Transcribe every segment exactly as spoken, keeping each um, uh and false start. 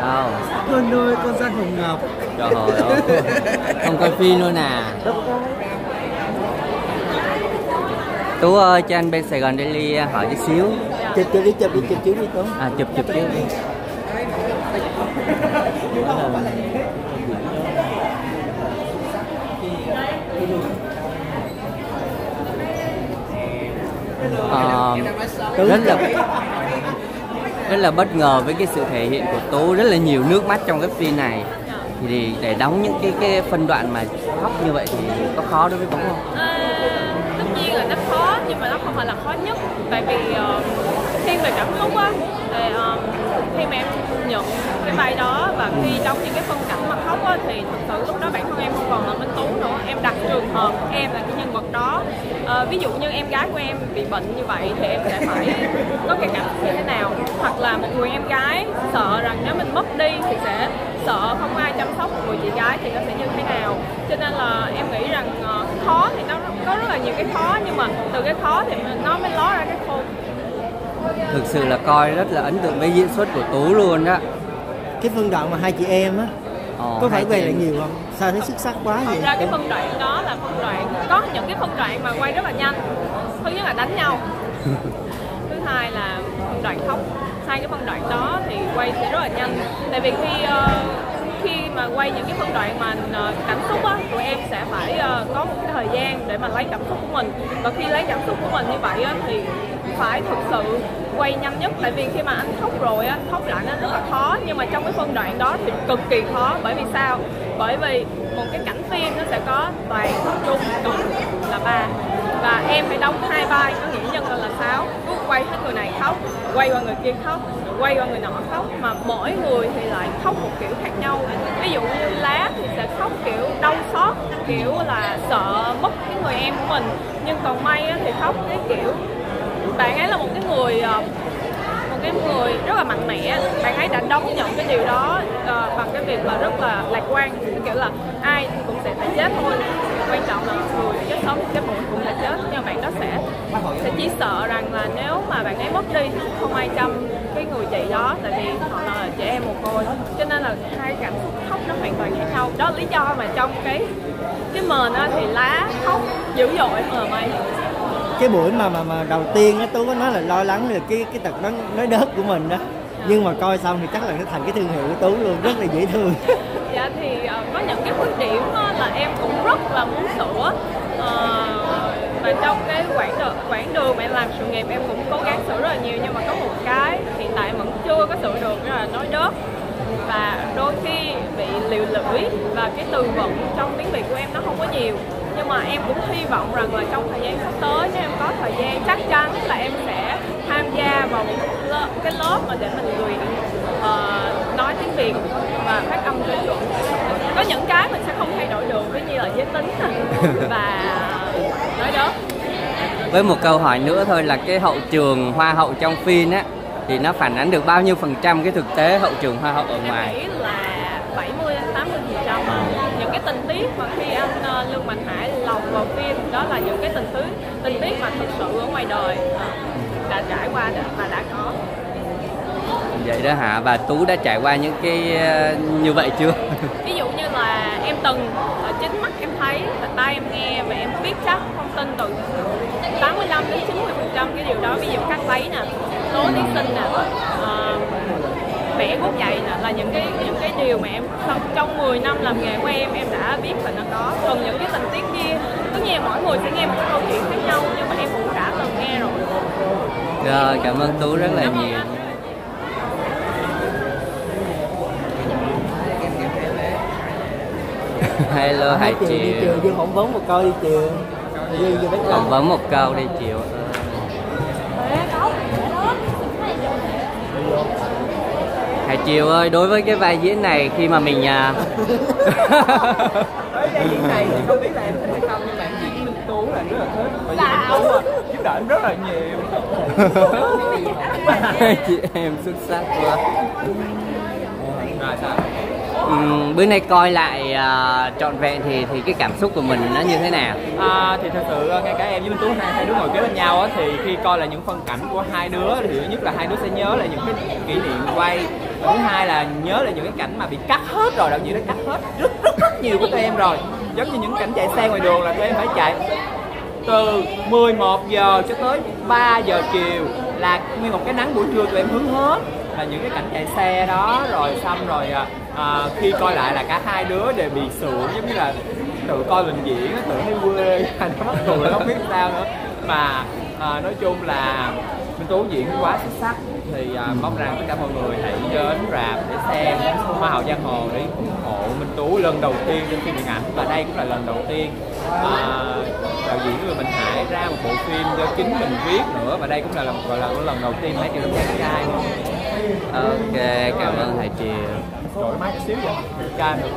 Đâu? Con ơi, con Giang Hồng Ngọc. Trời ơi, không coi phim luôn à? Tú ơi, cho anh bên Sài Gòn Daily hỏi chút xíu. Chụp chụp đi, chụp đi, chụp trước đi Tú. À, chụp chụp trước đi. À, rất là rất là bất ngờ với cái sự thể hiện của Tú, rất là nhiều nước mắt trong cái phim này. Thì để đóng những cái cái phân đoạn mà khóc như vậy thì có khó đối với Tú không? À, tất nhiên là nó khó, nhưng mà nó không phải là khó nhất. Tại vì uh, thiên về cảm xúc á, thì uh, khi mà em nhận cái vai đó và khi đóng những cái phân cảnh mà khóc á, thì thực sự lúc đó bản thân em không còn là Minh Tú nữa. Em đặt trường hợp em là cái nhân vật đó. Uh, ví dụ như em gái của em bị bệnh như vậy thì em sẽ phải có cái cảm xúc như thế nào, hoặc là một người em gái sợ rằng nếu mình mất đi thì sẽ sợ không ai chăm sóc một người chị gái thì nó sẽ như thế nào. Cho nên là em nghĩ rằng uh, khó thì nó có rất là nhiều cái khó, nhưng mà từ cái khó thì nó mới ló ra cái khôn. Thực sự là coi rất là ấn tượng với diễn xuất của Tú luôn đó. Cái phân đoạn mà hai chị em á, Ồ, có phải quay lại em... nhiều không? Sao thấy xuất sắc quá vậy? Thật ra cái phân đoạn đó là phân đoạn, có những cái phân đoạn mà quay rất là nhanh. Thứ nhất là đánh nhau, thứ hai là phân đoạn khóc. Hai cái phân đoạn đó thì quay sẽ rất là nhanh. Tại vì khi uh, khi mà quay những cái phân đoạn mà uh, cảm xúc á, tụi em sẽ phải uh, có một cái thời gian để mà lấy cảm xúc của mình. Và khi lấy cảm xúc của mình như vậy á, thì phải thực sự quay nhanh nhất. Tại vì khi mà anh khóc rồi á, khóc lại nó rất là khó. Nhưng mà trong cái phân đoạn đó thì cực kỳ khó. Bởi vì sao? Bởi vì một cái cảnh phim nó sẽ có Toàn, Trung, Tùng là ba. Và em phải đóng hai vai, có nghĩa nhân là sáu. Cứ quay hết người này khóc, quay qua người kia khóc, quay qua người nọ khóc. Mà mỗi người thì lại khóc một kiểu khác nhau. Ví dụ như Lá thì sẽ khóc kiểu đau xót, kiểu là sợ mất cái người em của mình. Nhưng còn May á, thì khóc cái kiểu bạn ấy là một cái người một cái người rất là mạnh mẽ. Bạn ấy đã đón nhận cái điều đó uh, bằng cái việc là rất là lạc quan, cái kiểu là ai cũng sẽ phải chết thôi, quan trọng là người chết sớm thì chết muộn cũng sẽ chết. Nhưng mà bạn đó sẽ sẽ chỉ sợ rằng là nếu mà bạn ấy mất đi thì không ai chăm cái người chị đó, tại vì họ là trẻ em mồ côi. Cho nên là hai cảm xúc khóc nó hoàn toàn khác nhau. Đó là lý do mà trong cái cái mền á thì Lá khóc dữ dội hơn là May. Cái buổi mà mà mà đầu tiên á, Tú có nói là lo lắng về cái cái tật nói nói đớt của mình đó. Nhưng mà coi xong thì chắc là nó thành cái thương hiệu của Tú luôn, rất là dễ thương. Dạ thì uh, có những cái khuyết điểm uh, là em cũng rất là muốn sửa. Uh, và trong cái quãng đường, quãng đường mà em làm sự nghiệp em cũng cố gắng sửa rất là nhiều. Nhưng mà có một cái hiện tại vẫn chưa có sửa được, đó là nói đớt. Và đôi khi bị liều lưỡi và cái từ vựng trong tiếng Việt của em nó không có nhiều. Nhưng mà em cũng hy vọng rằng là trong thời gian sắp tới nếu em có thời gian chắc chắn là em sẽ tham gia vào một cái lớp mà để mình luyện uh, nói tiếng Việt và phát âm chuẩn chuẩn. Có những cái mình sẽ không thay đổi được, ví như là giới tính và nói đó. Với một câu hỏi nữa thôi là cái hậu trường hoa hậu trong phim á thì nó phản ánh được bao nhiêu phần trăm cái thực tế hậu trường hoa hậu ở ngoài? Em nghĩ là bảy mươi đến tám mươi phần trăm. Những cái tình tiết mà khi anh uh, Lương Mạnh Hải lồng vào phim đó là những cái tình tiết tình tiết mà thực sự ở ngoài đời uh, đã trải qua và đã có. Vậy đó hả? Bà Tú đã trải qua những cái uh, như vậy chưa? Ví dụ như là em từng uh, chính mắt em thấy, tai em nghe và em biết chắc thông tin từ tám mươi lăm đến chín mươi phần trăm cái điều đó. Ví dụ cắt lấy nè, tố thí sinh nè, uh, vẽ gốc dạy nè, là những cái những cái điều mà em trong mười năm làm nghề của em em đã biết là nó có. Còn những cái tình tiết kia tất nhiên mỗi người sẽ nghe một cái câu chuyện khác nhau, nhưng mà em cũng đã từng nghe rồi. Rồi, cảm ơn Tú rất là Cảm nhiều. Hello Hải Chiều. Đi chiều Dương phỏng vấn một câu đi chiều. Phỏng vấn một câu đi chiều. Hải Chiều ơi, đối với cái vai diễn này khi mà mình à... Với vai diễn này thì không biết là em thích hay không, nhưng mà em diễn Minh Tú là rất là thích. Bởi vì Minh Tú giúp đỡ em rất là nhiều. Chị em xuất sắc quá. Rồi sao? Uhm, bữa nay coi lại uh, trọn vẹn thì thì cái cảm xúc của mình nó như thế nào? À, thì thật sự ngay cả em với Minh Tú hai, hai đứa ngồi kế bên nhau á, thì khi coi là những phân cảnh của hai đứa thì thứ nhất là hai đứa sẽ nhớ là những cái kỷ niệm quay Thứ hai là nhớ là những cái cảnh mà bị cắt hết rồi, đạo diễn đã cắt hết rất rất rất nhiều của tụi em rồi. Giống như những cảnh chạy xe ngoài đường là tụi em phải chạy từ mười một giờ cho tới ba giờ chiều, là nguyên một cái nắng buổi trưa tụi em hứng hết là những cái cảnh chạy xe đó. Rồi xong rồi à, khi coi lại là cả hai đứa đều bị sượng, giống như là tự coi mình diễn tự thấy quê, nó mắc cười không biết sao nữa. Mà à, nói chung là Minh Tú diễn quá xuất sắc, thì à, mong rằng tất cả mọi người hãy đến rạp để xem Hoa hậu Giang Hồ để ủng hộ Minh Tú lần đầu tiên trên phim điện ảnh, và đây cũng là lần đầu tiên à, đạo diễn người Minh Hải ra một bộ phim do chính mình viết nữa, và đây cũng là lần gọi là lần đầu tiên Hải Triều đóng vai trai. Ok, cảm ơn Hải Triều. Đổi máy xíu vậy, ca được.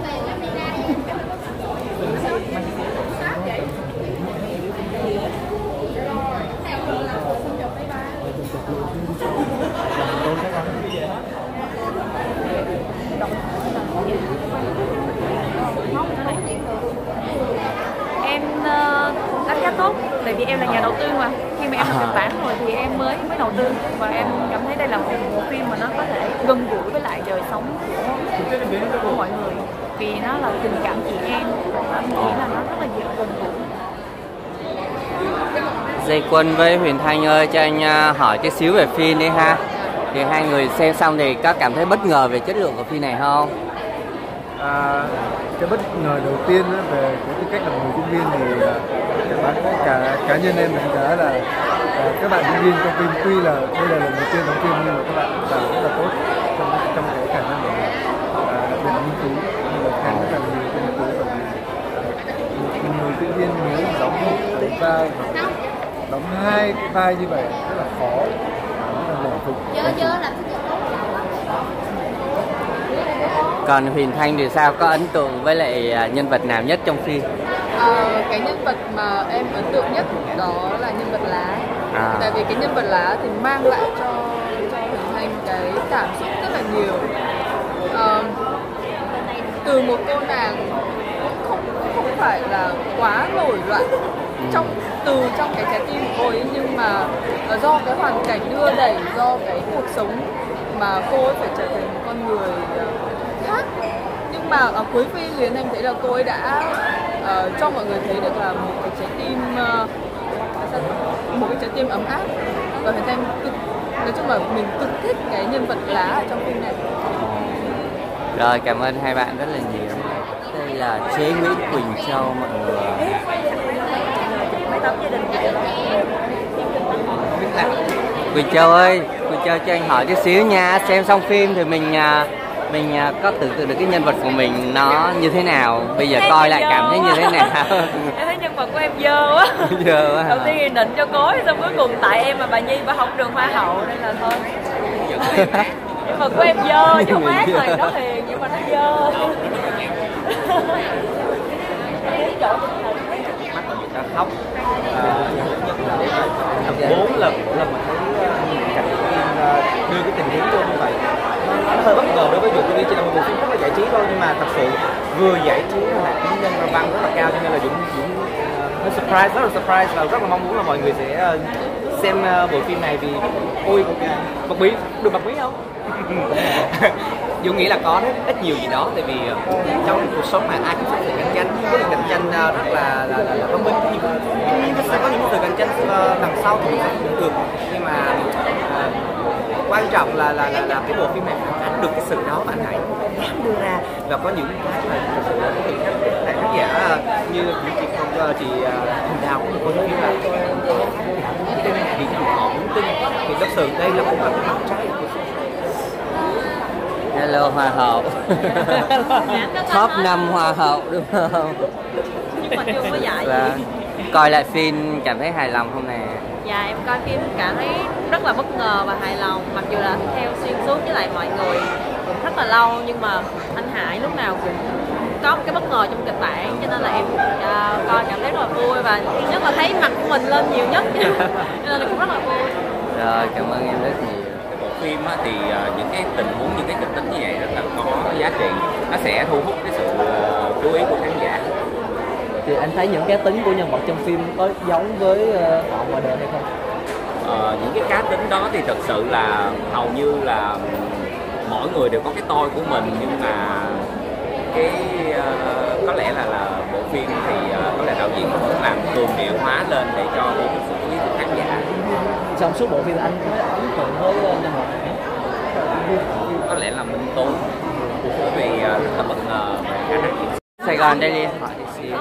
Em uh, đánh giá tốt, tại vì em là nhà đầu tư mà. Khi mà em làm kịch bản rồi thì em mới mới đầu tư, và em cảm thấy đây là một bộ phim mà nó có thể gần gũi với lại đời sống của, của mọi người, vì nó là tình cảm chị em, và em nghĩ là nó rất là dễ gần gũi. Dây Quân với Huyền Thanh ơi, cho anh hỏi chút xíu về phim đi ha. Thì hai người xem xong thì có cảm thấy bất ngờ về chất lượng của phim này không? À, cái bất ngờ đầu tiên á, về cái tư cách là một người diễn viên thì các bạn cả cá nhân em đánh giá là à, các bạn diễn viên trong phim tuy là đây là lần đầu tiên đóng phim nhưng mà các bạn làm rất là tốt trong trong cái khả năng của mình, à, đặc biệt là Minh Tú, nhưng mà khen rất là nhiều cho Minh Tú, bởi vì một người diễn viên mới đóng một vai đóng hai cái vai như vậy rất là khó, rất là nổi phục. Còn Huyền Thanh thì sao, có ấn tượng với lại nhân vật nào nhất trong phim? Ờ, cái nhân vật mà em ấn tượng nhất đó là nhân vật Lá. À. Tại vì cái nhân vật Lá thì mang lại cho cho Huyền Thanh cái cảm xúc rất là nhiều. Ờ, từ một cô nàng cũng không không phải là quá nổi loạn trong từ trong cái trái tim của cô ấy, nhưng mà do cái hoàn cảnh đưa đẩy, do cái cuộc sống mà cô ấy phải trở thành một con người khác. Nhưng mà ở cuối phim thì anh thấy là cô ấy đã uh, cho mọi người thấy được là một cái trái tim uh, một cái trái tim ấm áp, và Huyền Thanh cực, nói chung là mình cực thích cái nhân vật Lá ở trong phim này. Rồi, cảm ơn hai bạn rất là nhiều. Đây là chế Nguyễn Quỳnh Châu mọi người. Quỳnh Châu ơi, Quỳnh Châu cho anh hỏi chút xíu nha. Xem xong phim thì mình mình có tưởng tượng được cái nhân vật của mình nó như thế nào? Bây giờ coi lại cảm thấy như thế nào? Em thấy nhân vật của em dơ quá. Dơ quá. Đầu tiên thì định cho cối, xong cuối cùng tại em mà bà Nhi bà không được hoa hậu nên là thôi. Nhưng mà của em dơ chứ không ác rồi, nó hiền nhưng mà nó dơ. Ta khóc bốn lần lần mà thấy cảnh đưa cái tình huống vô như vậy, nó hơi bất ngờ đối với Dũng. Tuy chỉ là một bộ phim rất là giải trí thôi, nhưng mà thật sự vừa giải trí là tính nhân văn rất là cao, cho nên là Dũng Dũng hơi surprise, rất là surprise, và rất là mong muốn là mọi người sẽ xem bộ phim này. Vì ôi bật mí, được bật mí không? Dũng nghĩ là có rất ít nhiều gì đó, tại vì trong cuộc sống mà ai cũng sẽ cạnh tranh, có những cạnh tranh rất là là, là, là công minh, nhưng sẽ có những sự cạnh tranh đằng sau thì cũng được, nhưng mà uh, quan trọng là là, là là cái bộ phim này phản ánh được cái sự đó, và anh hãy dám đưa ra, và có những cái mà thật sự là các khán giả như chị không chị Huỳnh Đào cũng có nói là tin vì họ muốn tin, thì thật sự đây là một phần máu trái của Hello Hoa hậu. Top năm Hoa hậu đúng không? Nhưng mà chưa có giải là, gì. Coi lại phim cảm thấy hài lòng không nè? Dạ em coi phim cảm thấy rất là bất ngờ và hài lòng, mặc dù là theo xuyên suốt với lại mọi người cũng rất là lâu, nhưng mà anh Hải lúc nào cũng có một cái bất ngờ trong kịch bản, cho nên là em uh, coi cảm thấy rất là vui, và nhất là thấy mặt của mình lên nhiều nhất cho nên là cũng rất là vui. Rồi, cảm ơn em rất nhiều. Bộ phim á, thì uh, những cái tình huống, những cái kịch tính như vậy rất là có giá trị, nó sẽ thu hút cái sự uh, chú ý của khán giả. Thì anh thấy những cá tính của nhân vật trong phim có giống với uh, họ ngoài đời hay không? Uh, những cái cá tính đó thì thật sự là hầu như là mỗi người đều có cái tôi của mình, nhưng mà cái uh, có lẽ là là bộ phim thì uh, có lẽ đạo diễn cũng làm cường điệu hóa lên để cho thu hút sự chú ý của khán giả. Trong suốt bộ phim anh có ấn tượng với nhân vật này? Có lẽ là Minh Tú, bởi vì uh, rất là bất ngờ về khả năng diễn. Sài Gòn đây đi hỏi đi xíu.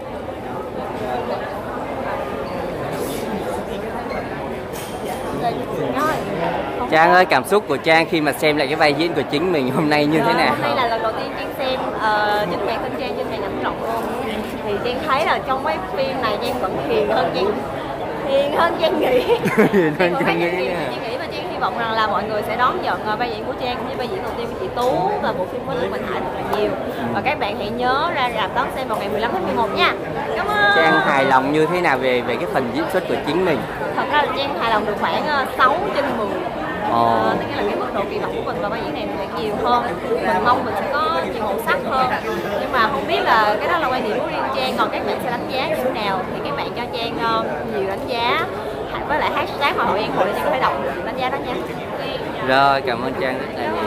Trang ơi, cảm xúc của Trang khi mà xem lại cái vai diễn của chính mình hôm nay như thế nào? Hôm nay là lần đầu tiên Trang xem uh, chính bản thân Trang trên màn ảnh rộng luôn. Thì Trang thấy là trong cái phim này Trang vẫn hiền hơn Trang hiền hơn Trang nghĩ. Hiền hơn Trang nghĩ. Trang nghĩ và Trang hy vọng rằng là mọi người sẽ đón nhận uh, vai diễn của Trang như vai diễn đầu tiên của chị Tú và bộ phim của Lương Mạnh Hải thật là nhiều. Và các bạn hãy nhớ ra rạp đón xem vào ngày mười lăm tháng mười một nha. Cảm ơn. Trang hài lòng như thế nào về về cái phần diễn xuất của chính mình? Thật ra là Trang hài lòng được khoảng uh, sáu trên mười. Ờ. Tức là cái mức độ kỳ vọng của mình vào vai diễn này phải nhiều hơn. Mình mong mình sẽ có nhiều màu sắc hơn. Nhưng mà không biết là cái đó là quan điểm của riêng Trang, còn các bạn sẽ đánh giá như thế nào thì các bạn cho Trang uh, nhiều đánh giá với lại hashtag Hoa hậu An Hội để Trang có thể đọc được đánh giá đó nha. Rồi, cảm ơn Trang rất là nhiều.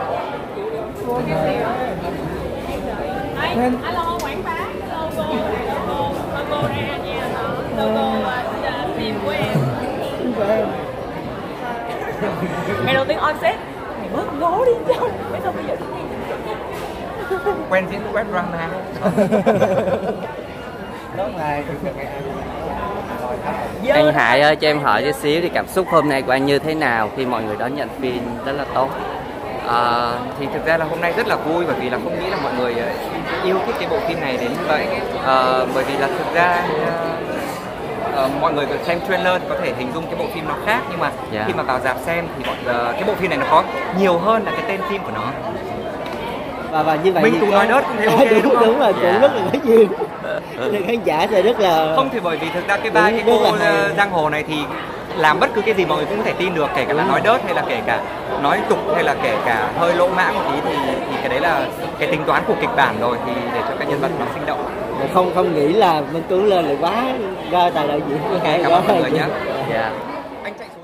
Đấy, alo quảng bá logo logo logo ra nha, logo phim của em. Ngày đầu tiên on set mày bớt ngố đi trong mấy sao bây giờ quen diễn web drama Đó ngày Anh Hải ơi, cho em hỏi chút xíu thì cảm xúc hôm nay của anh như thế nào khi mọi người đón nhận phim rất là tốt? À, thì thực ra là hôm nay rất là vui, bởi vì là không nghĩ là mọi người yêu thích cái bộ phim này đến như vậy. À, bởi vì là thực ra uh, mọi người xem trailer thì có thể hình dung cái bộ phim nó khác, nhưng mà yeah. khi mà vào rạp xem thì bọn, uh, cái bộ phim này nó có nhiều hơn là cái tên phim của nó. Và, và như vậy Minh Tú nói đớt cũng thấy ok đúng, đúng không? Đúng rồi, cũng Yeah. rất là có duyên. Thì khán giả sẽ rất là không thì bởi vì thực ra cái ba cái cô giang hồ này thì làm bất cứ cái gì mọi người cũng có thể tin được, kể cả là nói đớt hay là kể cả nói tục hay là kể cả hơi lỗ mãng một tí, thì, thì cái đấy là cái tính toán của kịch bản rồi, thì để cho các nhân vật nó sinh động. không không nghĩ là Minh Tú lên lại quá ra tài đạo diễn. Cảm ơn mọi người nhé. Yeah. Anh chạy